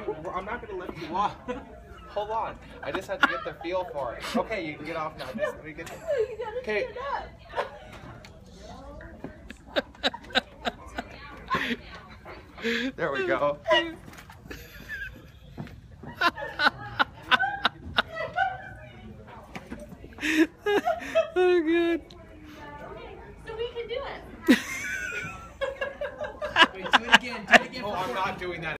point. I'm not going to let you off. Hold on. I just had to get the feel for it. Okay, you can get off now. Just let me get. Okay. There we go. Oh, good. So we can do it. Wait, do it again. Do it again. Oh, I'm not doing that.